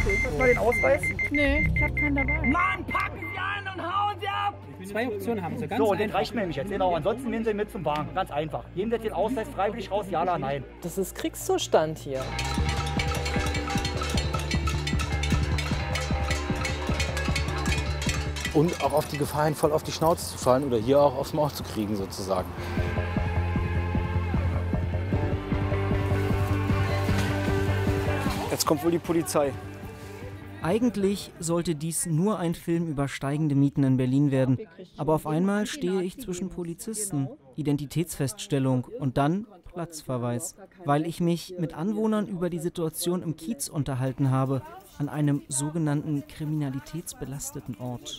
Hast du mal den Ausweis? Nee, ich habe keinen dabei. Mann, packen Sie an und hauen Sie ab! 2 Optionen haben Sie, ganz so, einfach. das reicht mir nämlich jetzt. Genau, ansonsten nehmen Sie mit zum Wagen. Ganz einfach. Geben Sie jetzt den Ausweis freiwillig raus, ja oder nein? Das ist Kriegszustand hier. Und auch auf die Gefahr hin, voll auf die Schnauze zu fallen oder hier auch aufs Maul zu kriegen sozusagen. Jetzt kommt wohl die Polizei. Eigentlich sollte dies nur ein Film über steigende Mieten in Berlin werden. Aber auf einmal stehe ich zwischen Polizisten, Identitätsfeststellung und dann Platzverweis, weil ich mich mit Anwohnern über die Situation im Kiez unterhalten habe, an einem sogenannten kriminalitätsbelasteten Ort.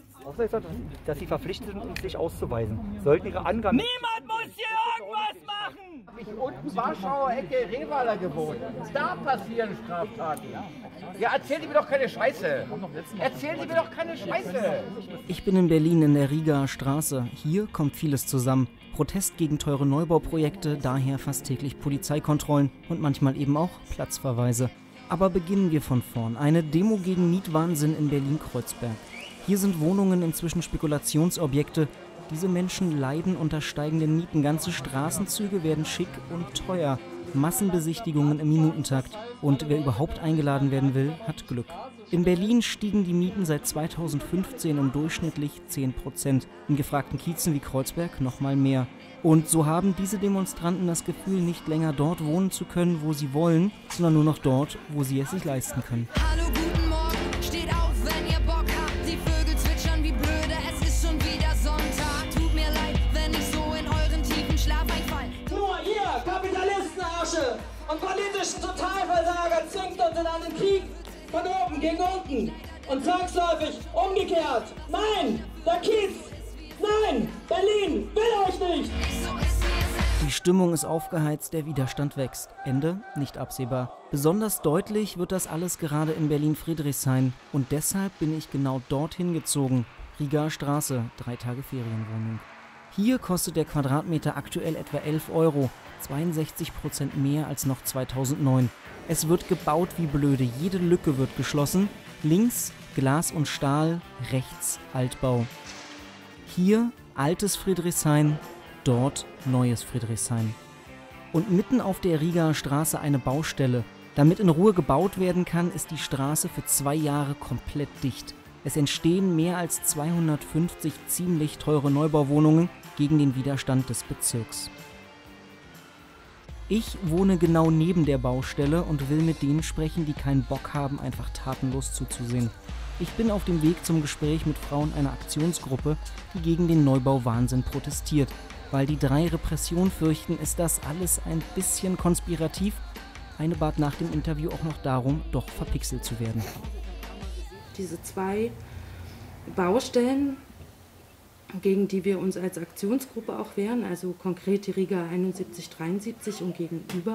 Dass Sie verpflichtet sind, sich auszuweisen. Sollten Ihre Angaben... Niemand muss hier irgendwas machen! Ich unten Warschauer Ecke Revaler gewohnt. Da passieren Straftaten. Ja, erzählen Sie mir doch keine Scheiße. Erzählen Sie mir doch keine Scheiße. Ich bin in Berlin in der Rieger Straße. Hier kommt vieles zusammen. Protest gegen teure Neubauprojekte, daher fast täglich Polizeikontrollen und manchmal eben auch Platzverweise. Aber beginnen wir von vorn. Eine Demo gegen Mietwahnsinn in Berlin-Kreuzberg. Hier sind Wohnungen inzwischen Spekulationsobjekte. Diese Menschen leiden unter steigenden Mieten. Ganze Straßenzüge werden schick und teuer. Massenbesichtigungen im Minutentakt. Und wer überhaupt eingeladen werden will, hat Glück. In Berlin stiegen die Mieten seit 2015 um durchschnittlich 10%. In gefragten Kiezen wie Kreuzberg noch mal mehr. Und so haben diese Demonstranten das Gefühl, nicht länger dort wohnen zu können, wo sie wollen, sondern nur noch dort, wo sie es sich leisten können. Hallo, guten Morgen, steht auf, wenn ihr Bock habt. Die Vögel zwitschern wie blöde, es ist schon wieder Sonntag. Tut mir leid, wenn ich so in euren tiefen Schlaf einfall. Nur ihr, Kapitalistenarsche und politischen Totalversager zwingt uns in einen Krieg von oben gegen unten und zwangsläufig umgekehrt. Nein, der Kiez! Nein, Berlin will euch nicht! Die Stimmung ist aufgeheizt, der Widerstand wächst. Ende nicht absehbar. Besonders deutlich wird das alles gerade in Berlin-Friedrichshain. Und deshalb bin ich genau dorthin gezogen. Rieger Straße, 3 Tage Ferienwohnung. Hier kostet der Quadratmeter aktuell etwa 11 €, 62% mehr als noch 2009. Es wird gebaut wie blöde, jede Lücke wird geschlossen. Links Glas und Stahl, rechts Altbau. Hier altes Friedrichshain, dort neues Friedrichshain. Und mitten auf der Rieger Straße eine Baustelle. Damit in Ruhe gebaut werden kann, ist die Straße für 2 Jahre komplett dicht. Es entstehen mehr als 250 ziemlich teure Neubauwohnungen gegen den Widerstand des Bezirks. Ich wohne genau neben der Baustelle und will mit denen sprechen, die keinen Bock haben, einfach tatenlos zuzusehen. Ich bin auf dem Weg zum Gespräch mit Frauen einer Aktionsgruppe, die gegen den Neubauwahnsinn protestiert. Weil die 3 Repression fürchten, ist das alles ein bisschen konspirativ. Eine bat nach dem Interview auch noch darum, doch verpixelt zu werden. Diese 2 Baustellen, gegen die wir uns als Aktionsgruppe auch wehren, also konkret die Rieger 7173 und gegenüber,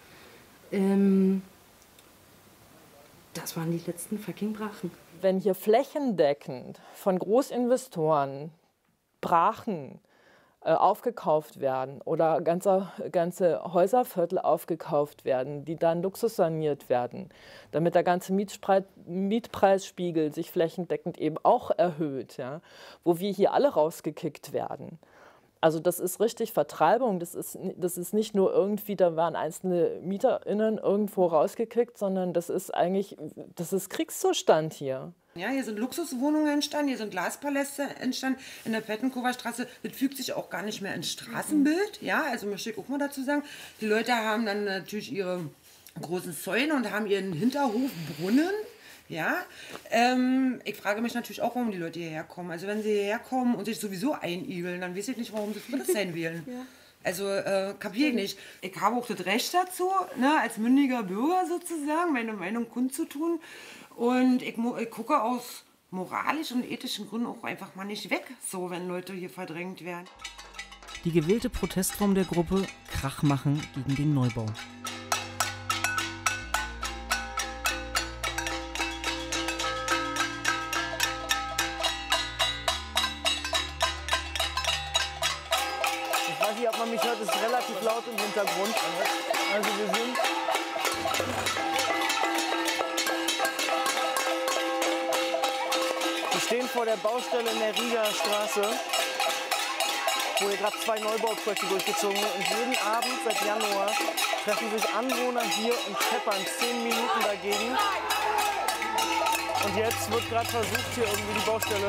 das waren die letzten fucking Brachen. Wenn hier flächendeckend von Großinvestoren Brachen aufgekauft werden oder ganze Häuserviertel aufgekauft werden, die dann luxussaniert werden, damit der ganze Mietpreisspiegel sich flächendeckend eben auch erhöht, ja, wo wir hier alle rausgekickt werden. Also das ist richtig Vertreibung, das ist nicht nur irgendwie, da werden einzelne MieterInnen irgendwo rausgekickt, sondern das ist Kriegszustand hier. Ja, hier sind Luxuswohnungen entstanden, hier sind Glaspaläste entstanden in der Pettenkower Straße. Das fügt sich auch gar nicht mehr ins Straßenbild. Ja, also möchte ich auch mal dazu sagen, die Leute haben dann natürlich ihre großen Zäune und haben ihren Hinterhofbrunnen. Ja, ich frage mich natürlich auch, warum die Leute hierher kommen. Also wenn sie hierher kommen und sich sowieso einigeln, dann weiß ich nicht, warum sie Friedrichshain wählen. Ja. Also kapiere ich nicht. Ich habe auch das Recht dazu, ne, als mündiger Bürger sozusagen, meine Meinung kundzutun. Und ich gucke aus moralischen und ethischen Gründen auch einfach mal nicht weg, so wenn Leute hier verdrängt werden. Die gewählte Protestform der Gruppe: Krach machen gegen den Neubau. Ich weiß nicht, ob man mich hört, es ist relativ laut im Hintergrund. Also wir sind... stehen vor der Baustelle in der Rieger Straße, wo hier gerade 2 Neubauprojekte durchgezogen werden. Und jeden Abend seit Januar treffen sich Anwohner hier und scheppern 10 Minuten dagegen. Und jetzt wird gerade versucht, hier irgendwie die Baustelle.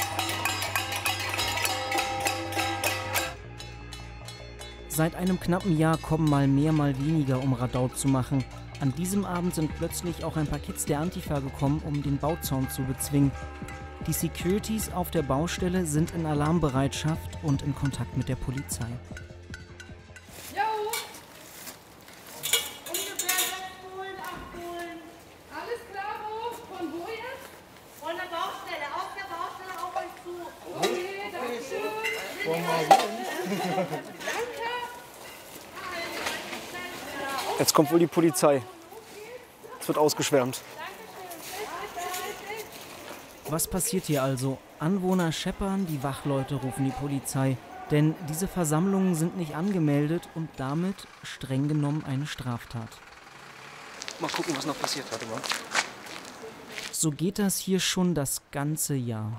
Seit einem knappen Jahr kommen mal mehr, mal weniger, um Radau zu machen. An diesem Abend sind plötzlich auch ein paar Kids der Antifa gekommen, um den Bauzaun zu bezwingen. Die Securities auf der Baustelle sind in Alarmbereitschaft und in Kontakt mit der Polizei. Jo! Ungefähr 6 Bullen, 8 Bullen. Alles klar, wo? Von wo jetzt? Von der Baustelle, auf der Baustelle auf euch zu. Okay, danke. Jetzt kommt wohl die Polizei. Es wird ausgeschwärmt. Was passiert hier also? Anwohner scheppern, die Wachleute rufen die Polizei. Denn diese Versammlungen sind nicht angemeldet und damit streng genommen eine Straftat. Mal gucken, was noch passiert. Warte mal. So geht das hier schon das ganze Jahr.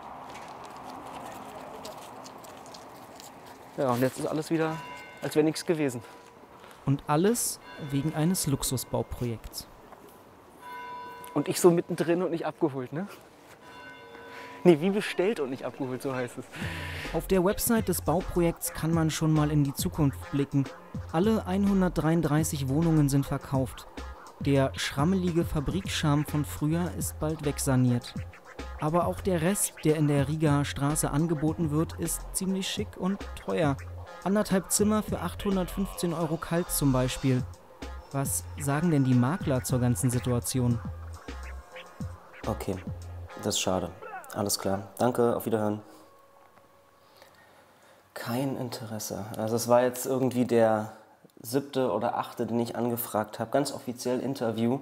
Ja, und jetzt ist alles wieder, als wäre nichts gewesen. Und alles wegen eines Luxusbauprojekts. Und ich so mittendrin und nicht abgeholt, ne? Nee, wie bestellt und nicht abgeholt, so heißt es. Auf der Website des Bauprojekts kann man schon mal in die Zukunft blicken. Alle 133 Wohnungen sind verkauft. Der schrammelige Fabrikscharme von früher ist bald wegsaniert. Aber auch der Rest, der in der Rieger Straße angeboten wird, ist ziemlich schick und teuer. 1,5 Zimmer für 815 € kalt zum Beispiel. Was sagen denn die Makler zur ganzen Situation? Okay, das ist schade. Alles klar. Danke, auf Wiederhören. Kein Interesse. Also es war jetzt irgendwie der 7. oder 8., den ich angefragt habe. Ganz offiziell Interview.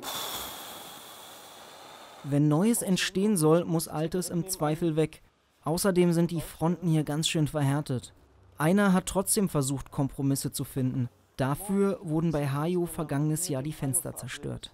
Wenn Neues entstehen soll, muss Altes im Zweifel weg. Außerdem sind die Fronten hier ganz schön verhärtet. Einer hat trotzdem versucht, Kompromisse zu finden. Dafür wurden bei Hajo vergangenes Jahr die Fenster zerstört.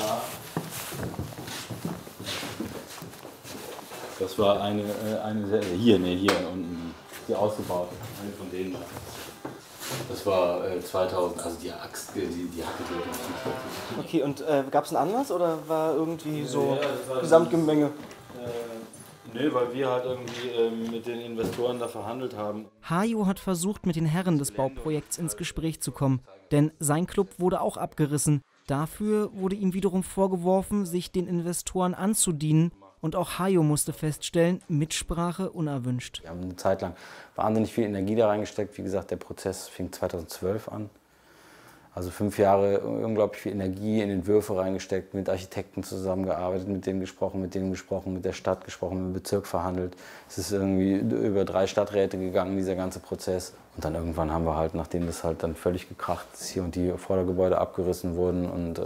Das war eine hier unten, die ausgebaute, eine von denen. Das war 2000, also die Axt, die Hacke. Okay, und gab es einen Anlass oder war irgendwie so Gesamtgemenge? Nee, weil wir halt irgendwie mit den Investoren da verhandelt haben. Hajo hat versucht, mit den Herren des Bauprojekts ins Gespräch zu kommen, denn sein Club wurde auch abgerissen. Dafür wurde ihm wiederum vorgeworfen, sich den Investoren anzudienen. Und auch Hajo musste feststellen, Mitsprache unerwünscht. Wir haben eine Zeit lang wahnsinnig viel Energie da reingesteckt. Wie gesagt, der Prozess fing 2012 an. Also 5 Jahre unglaublich viel Energie in Entwürfe reingesteckt, mit Architekten zusammengearbeitet, mit denen gesprochen, mit der Stadt gesprochen, mit dem Bezirk verhandelt. Es ist irgendwie über 3 Stadträte gegangen, dieser ganze Prozess. Und dann irgendwann haben wir halt, nachdem das halt dann völlig gekracht ist, hier und die Vordergebäude abgerissen wurden und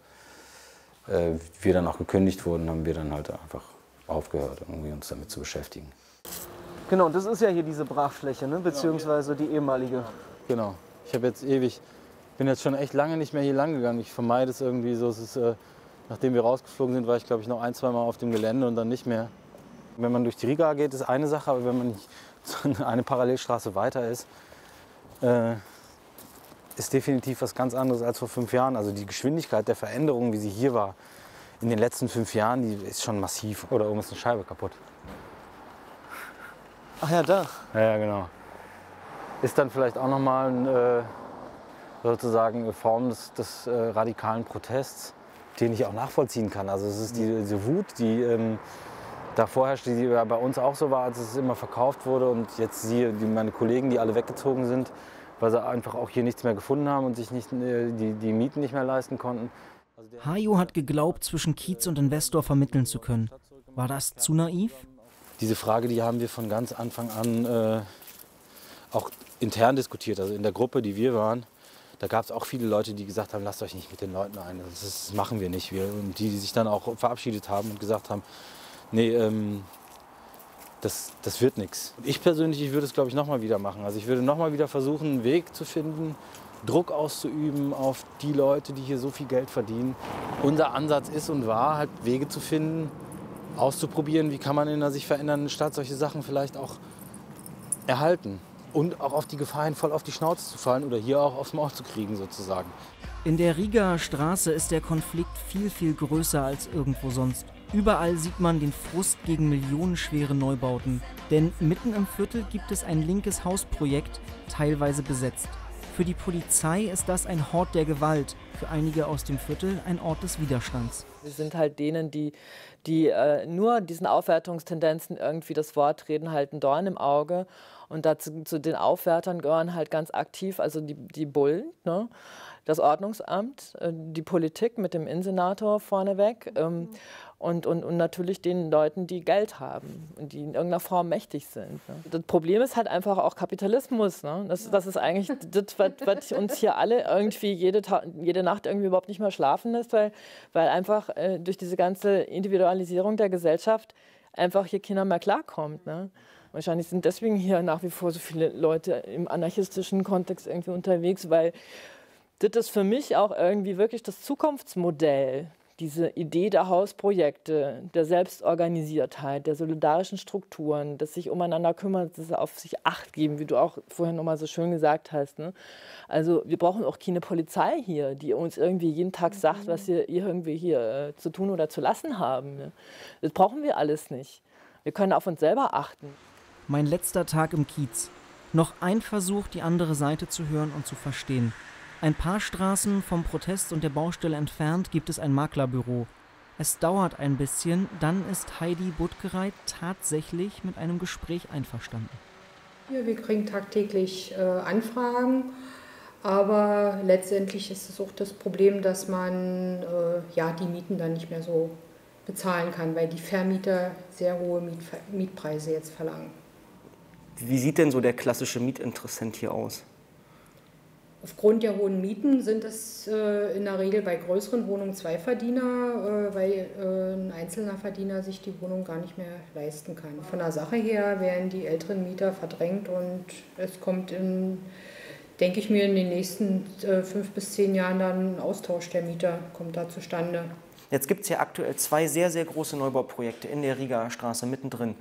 wir dann auch gekündigt wurden, haben wir dann halt einfach aufgehört, irgendwie uns damit zu beschäftigen. Genau, das ist ja hier diese Brachfläche, ne? Beziehungsweise die ehemalige. Genau. Ich habe jetzt bin jetzt schon echt lange nicht mehr hier lang gegangen. Ich vermeide es irgendwie so. Es ist, nachdem wir rausgeflogen sind, war ich, glaube ich, noch 1-, 2 Mal auf dem Gelände und dann nicht mehr. Wenn man durch die Riga geht, ist eine Sache, aber wenn man nicht eine Parallelstraße weiter ist definitiv was ganz anderes als vor 5 Jahren. Also die Geschwindigkeit der Veränderung, wie sie hier war in den letzten 5 Jahren, die ist schon massiv. Oder oben ist eine Scheibe kaputt. Ach ja, da. Ja, genau. Ist dann vielleicht auch nochmal sozusagen eine Form des radikalen Protests, den ich auch nachvollziehen kann. Also es ist diese Wut, die da vorherrscht, die ja bei uns auch so war, als es immer verkauft wurde. Und jetzt meine Kollegen, die alle weggezogen sind, weil sie einfach auch hier nichts mehr gefunden haben und sich nicht, die Mieten nicht mehr leisten konnten. Hajo hat geglaubt, zwischen Kiez und Investor vermitteln zu können. War das zu naiv? Diese Frage, die haben wir von ganz Anfang an auch intern diskutiert. Also in der Gruppe, die wir waren, da gab es auch viele Leute, die gesagt haben, lasst euch nicht mit den Leuten ein, das machen wir nicht. Und die sich dann auch verabschiedet haben und gesagt haben, nee, das wird nichts. Ich persönlich, ich würde es, glaube ich, nochmal wieder machen. Also ich würde nochmal wieder versuchen, einen Weg zu finden, Druck auszuüben auf die Leute, die hier so viel Geld verdienen. Unser Ansatz ist und war, halt Wege zu finden, auszuprobieren, wie kann man in einer sich verändernden Stadt solche Sachen vielleicht auch erhalten. Und auch auf die Gefahr hin, voll auf die Schnauze zu fallen oder hier auch aufs Maul zu kriegen sozusagen. In der Rigaer Straße ist der Konflikt viel, viel größer als irgendwo sonst. Überall sieht man den Frust gegen millionenschwere Neubauten. Denn mitten im Viertel gibt es ein linkes Hausprojekt, teilweise besetzt. Für die Polizei ist das ein Hort der Gewalt, für einige aus dem Viertel ein Ort des Widerstands. Wir sind halt denen, die nur diesen Aufwertungstendenzen irgendwie das Wort reden, halt ein Dorn im Auge. Und dazu, zu den Aufwärtern gehören halt ganz aktiv, also die Bullen, ne? Das Ordnungsamt, die Politik mit dem Innensenator vorneweg und natürlich den Leuten, die Geld haben und die in irgendeiner Form mächtig sind. Ne? Das Problem ist halt einfach auch Kapitalismus. Ne? Das ist eigentlich das, was uns hier alle irgendwie jede Nacht irgendwie überhaupt nicht mehr schlafen lässt, weil einfach durch diese ganze Individualisierung der Gesellschaft einfach hier keiner mehr klarkommt. Ne? Wahrscheinlich sind deswegen hier nach wie vor so viele Leute im anarchistischen Kontext irgendwie unterwegs, weil das ist für mich auch irgendwie wirklich das Zukunftsmodell, diese Idee der Hausprojekte, der Selbstorganisiertheit, der solidarischen Strukturen, das sich umeinander kümmert, das auf sich Acht geben, wie du auch vorhin nochmal so schön gesagt hast. Ne? Also wir brauchen auch keine Polizei hier, die uns irgendwie jeden Tag sagt, was wir irgendwie hier zu tun oder zu lassen haben. Ne? Das brauchen wir alles nicht. Wir können auf uns selber achten. Mein letzter Tag im Kiez. Noch ein Versuch, die andere Seite zu hören und zu verstehen. Ein paar Straßen vom Protest und der Baustelle entfernt gibt es ein Maklerbüro. Es dauert ein bisschen, dann ist Heidi Buttgereit tatsächlich mit einem Gespräch einverstanden. Ja, wir kriegen tagtäglich Anfragen, aber letztendlich ist es auch das Problem, dass man die Mieten dann nicht mehr so bezahlen kann, weil die Vermieter sehr hohe Mietpreise jetzt verlangen. Wie sieht denn so der klassische Mietinteressent hier aus? Aufgrund der hohen Mieten sind es in der Regel bei größeren Wohnungen Zweiverdiener, weil ein einzelner Verdiener sich die Wohnung gar nicht mehr leisten kann. Von der Sache her werden die älteren Mieter verdrängt und es kommt denke ich mir, in den nächsten 5 bis 10 Jahren dann ein Austausch der Mieter kommt da zustande. Jetzt gibt es ja aktuell 2 sehr, sehr große Neubauprojekte in der Rigaer Straße mittendrin.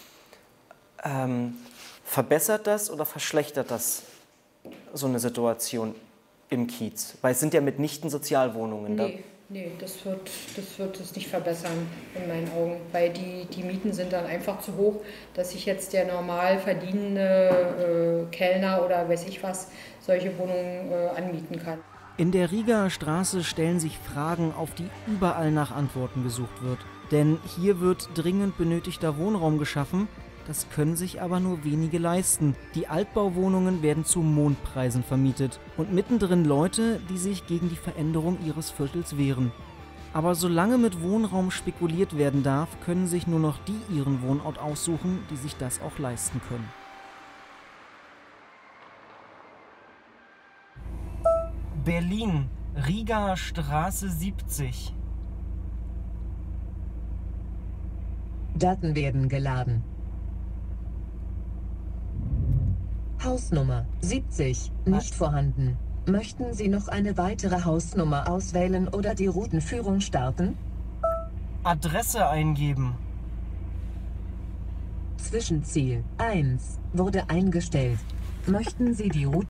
Verbessert das oder verschlechtert das so eine Situation im Kiez? Weil es sind ja mitnichten Sozialwohnungen. Nee, das wird es nicht verbessern in meinen Augen, weil die Mieten sind dann einfach zu hoch, dass sich jetzt der normal verdienende Kellner oder weiß ich was solche Wohnungen anmieten kann. In der Rigaer Straße stellen sich Fragen, auf die überall nach Antworten gesucht wird. Denn hier wird dringend benötigter Wohnraum geschaffen. Das können sich aber nur wenige leisten. Die Altbauwohnungen werden zu Mondpreisen vermietet. Und mittendrin Leute, die sich gegen die Veränderung ihres Viertels wehren. Aber solange mit Wohnraum spekuliert werden darf, können sich nur noch die ihren Wohnort aussuchen, die sich das auch leisten können. Berlin, Rigaer Straße 70. Daten werden geladen. Hausnummer 70, nicht vorhanden. Möchten Sie noch eine weitere Hausnummer auswählen oder die Routenführung starten? Adresse eingeben. Zwischenziel 1 wurde eingestellt. Möchten Sie die Route